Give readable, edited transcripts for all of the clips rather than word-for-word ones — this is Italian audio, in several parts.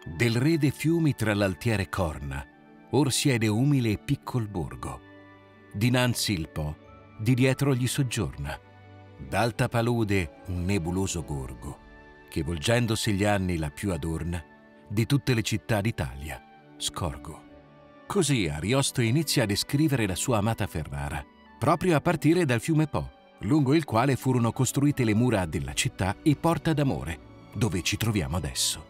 Del re de fiumi tra l'altiere corna, or siede umile e piccol borgo. Dinanzi il Po, di dietro gli soggiorna. D'alta palude un nebuloso gorgo, che volgendosi gli anni la più adorna, di tutte le città d'Italia scorgo. Così Ariosto inizia a descrivere la sua amata Ferrara, proprio a partire dal fiume Po, lungo il quale furono costruite le mura della città e Porta d'Amore, dove ci troviamo adesso.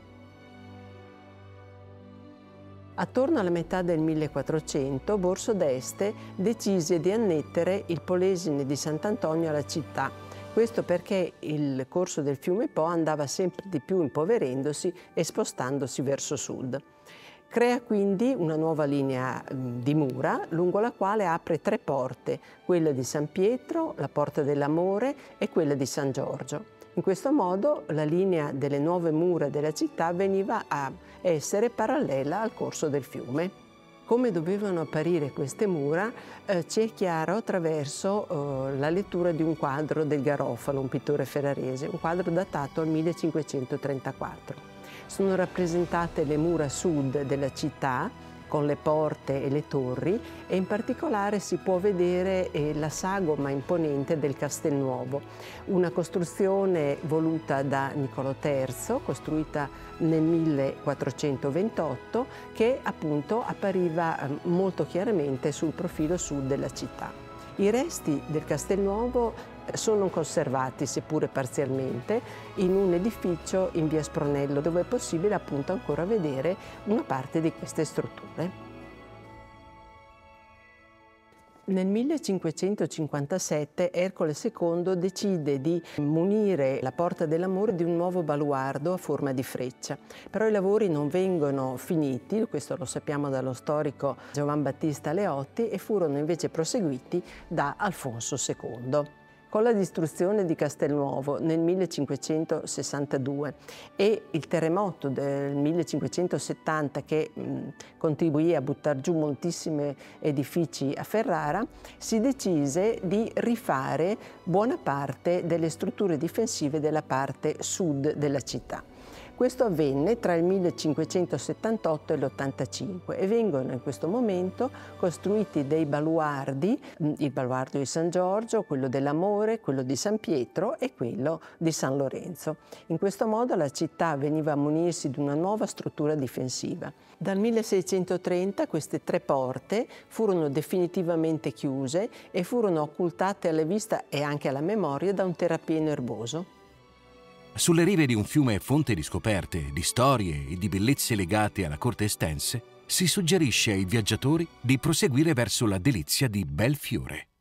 Attorno alla metà del 1400 Borso d'Este decise di annettere il Polesine di Sant'Antonio alla città. Questo perché il corso del fiume Po andava sempre di più impoverendosi e spostandosi verso sud. Crea quindi una nuova linea di mura lungo la quale apre 3 porte, quella di San Pietro, la Porta dell'Amore e quella di San Giorgio. In questo modo la linea delle nuove mura della città veniva a essere parallela al corso del fiume. Come dovevano apparire queste mura ci è chiaro attraverso la lettura di un quadro del Garofalo, un pittore ferrarese, un quadro datato al 1534. Sono rappresentate le mura sud della città con le porte e le torri e in particolare si può vedere la sagoma imponente del Castelnuovo, una costruzione voluta da Niccolò III, costruita nel 1428, che appunto appariva molto chiaramente sul profilo sud della città. I resti del Castelnuovo sono conservati, seppure parzialmente, in un edificio in via Spronello, dove è possibile appunto ancora vedere una parte di queste strutture. Nel 1557 Ercole II decide di munire la Porta dell'Amore di un nuovo baluardo a forma di freccia. Però i lavori non vengono finiti, questo lo sappiamo dallo storico Giovan Battista Leotti, e furono invece proseguiti da Alfonso II. Con la distruzione di Castelnuovo nel 1562 e il terremoto del 1570 che contribuì a buttare giù moltissimi edifici a Ferrara, si decise di rifare buona parte delle strutture difensive della parte sud della città. Questo avvenne tra il 1578 e l'85 e vengono in questo momento costruiti dei baluardi, il baluardo di San Giorgio, quello dell'Amore, quello di San Pietro e quello di San Lorenzo. In questo modo la città veniva a munirsi di una nuova struttura difensiva. Dal 1630 queste 3 porte furono definitivamente chiuse e furono occultate alla vista e anche alla memoria da un terrapieno erboso. Sulle rive di un fiume fonte di scoperte, di storie e di bellezze legate alla corte estense, si suggerisce ai viaggiatori di proseguire verso la delizia di Belfiore.